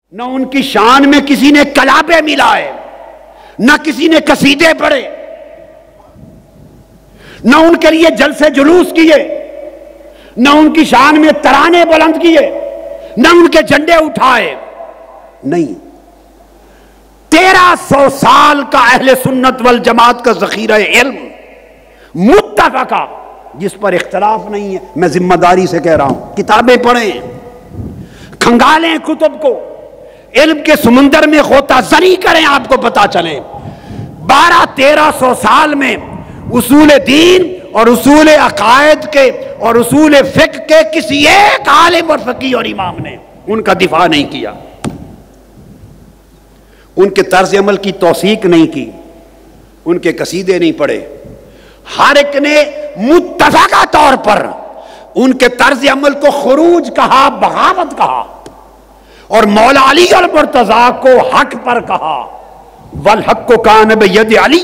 نہ ان کی شان میں کسی نے کلابے ملائے، نہ کسی نے قصیدے پڑھے، نہ ان کے لیے جلسے جلوس کیے، نہ ان کی شان میں ترانے بلند کیے، نہ ان کے جھنڈے اٹھائے۔ نہیں، 1300 سال کا اہل سنت والجماعت کا ذخیرہ علم متفقہ، جس پر اختلاف نہیں ہے۔ میں ذمہ داری سے کہہ رہا ہوں، کتابیں پڑھیں، کھنگالیں کتب کو، علم کے سمندر میں غوطہ زنی کریں، آپ کو پتا چلے 1200-1300 سال میں اصول دین اور اصول عقائد کے اور اصول فقہ کے کسی ایک عالم اور فقیہ اور امام نے ان کا دفاع نہیں کیا، ان کے طرز عمل کی توثیق نہیں کی، ان کے قصیدے نہیں پڑھے۔ ہر ایک نے متفقہ طور پر ان کے طرز عمل کو خروج کہا، بغاوت کہا، اور مولا علی المرتضیٰ کو حق پر کہا، والحق کان بید علی،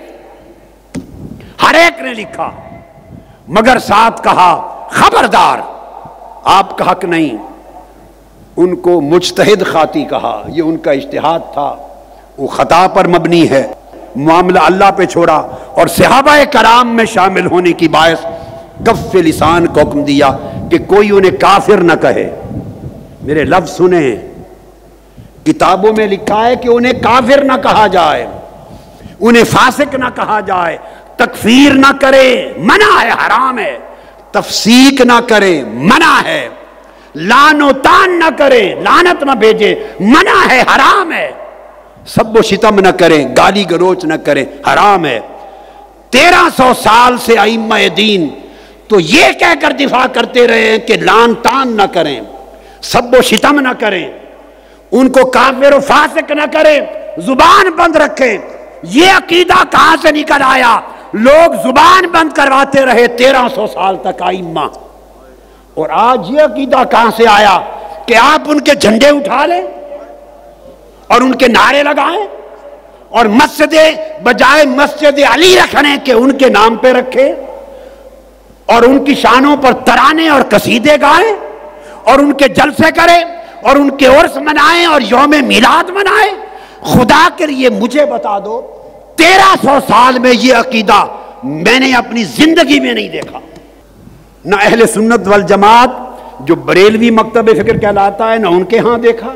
ہر ایک نے لکھا، مگر ساتھ کہا خبردار آپ کا حق نہیں۔ ان کو مجتہد خاطی کہا، یہ ان کا اجتہاد تھا، وہ خطا پر مبنی ہے، معاملہ اللہ پہ چھوڑا، اور صحابہ کرام میں شامل ہونے کی باعث کف لسان کو حکم دیا کہ کوئی انہیں کافر نہ کہے۔ میرے لفظ سنیں، کتابوں میں لکھا ہے کہ انہیں کافر نہ کہا جائے، انہیں فاسق نہ کہا جائے، تکفیر نہ کرے، منع ہے، حرام ہے، تفسیق نہ کرے، منع ہے، لعن و طعن نہ کرے، لعنت نہ بھیجے، منع ہے، حرام ہے، سب و شتم نہ کریں، گالی گلوچ نہ کریں، حرام ہے۔ 1300 سال سے ائمہ دین تو یہ کہہ کر دفاع کرتے رہے ہیں کہ لعن طعن نہ کریں، سب و شتم نہ کریں، ان کو کافر و فاسق نہ کریں، زبان بند رکھیں۔ یہ عقیدہ کہاں سے نکل آیا؟ لوگ زبان بند کرواتے رہے 1300 سال تک ائمہ، اور آج یہ عقیدہ کہاں سے آیا کہ آپ ان کے جھنڈے اٹھا لیں اور ان کے نعرے لگائیں، اور مسجد بجائے مسجد علی رکھنے کے ان کے نام پہ رکھے، اور ان کی شانوں پر ترانے اور قصیدے گائیں، اور ان کے جلسے کریں، اور ان کے عرس منائیں اور یوم میلاد منائیں۔ خدا کے لیے مجھے بتا دو، 1300 سال میں یہ عقیدہ میں نے اپنی زندگی میں نہیں دیکھا۔ نہ اہل سنت والجماعت جو بریلوی مکتب فکر کہلاتا ہے، نہ ان کے ہاں دیکھا،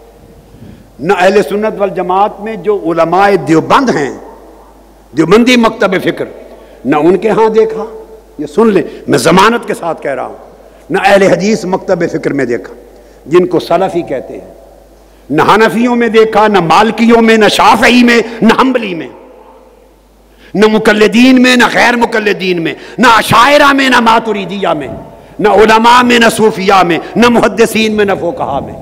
نہ اہل سنت والجماعت میں جو علماء دیوبند ہیں، دیوبندی مکتب فکر، نہ ان کے ہاں دیکھا۔ یہ سن لیں، میں ضمانت کے ساتھ کہہ رہا ہوں، نہ اہل حدیث مکتب فکر میں دیکھا جن کو سلفی کہتے ہیں، نہ حنفیوں میں دیکھا، نہ مالکیوں میں، نہ شافعی میں، نہ حنبلی میں، نہ مقلدین میں، نہ غیر مقلدین میں، نہ اشاعرہ میں، نہ ماتریدیہ میں، نہ علماء میں، نہ صوفیاء میں، نہ محدثین میں، نہ فقہاء میں۔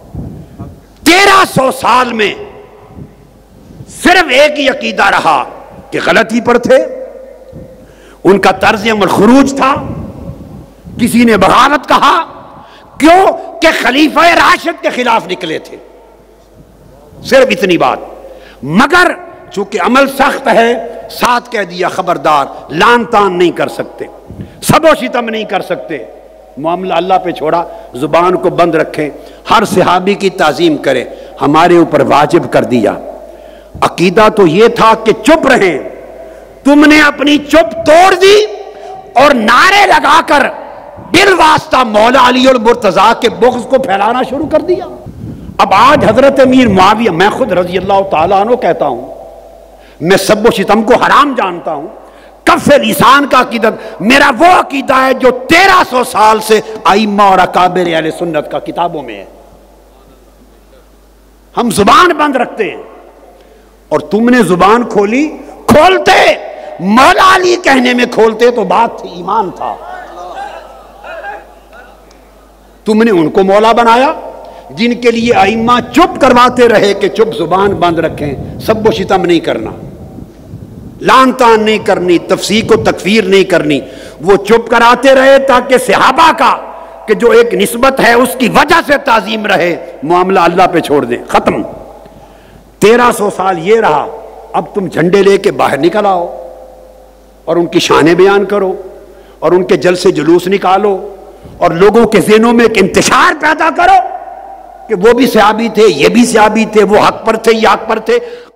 1300 سال میں صرف ایک ہی عقیدہ رہا کہ غلطی پر تھے، ان کا طرز عمل خروج تھا، کسی نے بغاوت کہا، کیوں کہ خلیفہ راشد کے خلاف نکلے تھے، صرف اتنی بات۔ مگر چونکہ عمل سخت ہے، ساتھ کہہ دیا خبردار، لعن طعن نہیں کر سکتے، سب و شتم نہیں کر سکتے، معاملہ اللہ پہ چھوڑا، زبان کو بند رکھیں، ہر صحابی کی تعظیم کریں، ہمارے اوپر واجب کر دیا۔ عقیدہ تو یہ تھا کہ چپ رہیں، تم نے اپنی چپ توڑ دی اور نعرے لگا کر بالواسطہ مولا علی المرتضیٰ کے بغض کو پھیلانا شروع کر دیا۔ اب آج حضرت امیر معاویہ، میں خود رضی اللہ تعالیٰ عنہ کہتا ہوں، میں سب و شتم کو حرام جانتا ہوں، کف لسان کا عقیدہ میرا وہ عقیدہ ہے جو 1300 سال سے ائمہ اور اکابر اہل سنت کا کتابوں میں ہے۔ ہم زبان بند رکھتے ہیں، اور تم نے زبان کھولی، کھولتے مولا علی کہنے میں کھولتے تو بات تھی، ایمان تھا۔ تم نے ان کو مولا بنایا جن کے لیے ائمہ چپ کرواتے رہے کہ چپ، زبان بند رکھیں، سب و شتم نہیں کرنا، لعن طعن نہیں کرنی، تفسیق و تکفیر نہیں کرنی، وہ چپ کراتے رہے تاکہ صحابہ کا کہ جو ایک نسبت ہے اس کی وجہ سے تعظیم رہے، معاملہ اللہ پہ چھوڑ دیں، ختم۔ 1300 سال یہ رہا، اب تم جھنڈے لے کے باہر نکل آؤ اور ان کی شانیں بیان کرو اور ان کے جلسے جلوس نکالو اور لوگوں کے ذہنوں میں ایک انتشار پیدا کرو کہ وہ بھی صحابی تھے، یہ بھی صحابی تھے، وہ حق پر تھے، یہ حق پر تھے.